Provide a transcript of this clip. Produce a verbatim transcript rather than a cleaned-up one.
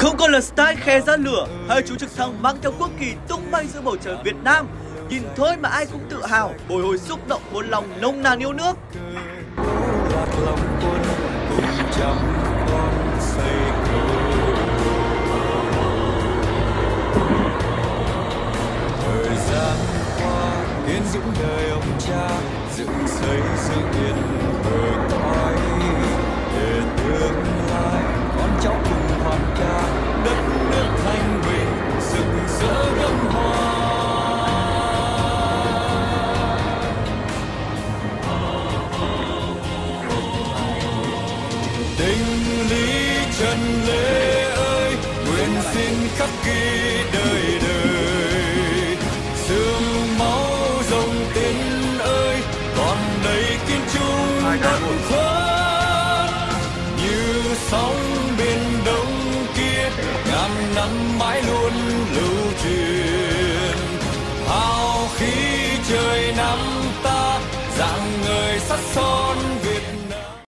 Không còn là style khe ra lửa, hai chú trực thăng mang theo quốc kỳ tung bay giữa bầu trời Việt Nam. Nhìn thôi mà ai cũng tự hào, bồi hồi xúc động cuốn lòng nông nàn yêu nước. Thời gian qua yên dũng đời ông cha, dựng xây sự yên bờ cõi, để tương lai con cháu cùng hoàn ca, đất nước thanh bình rực rỡ gấm hoa. Tình lý Trần Lê ơi, nguyện xin khắc ghi đời đời, sương máu dòng tên ơi, còn đầy kiên trung đất phất. Như sóng biển đông kia, ngàn năm mãi luôn lưu truyền.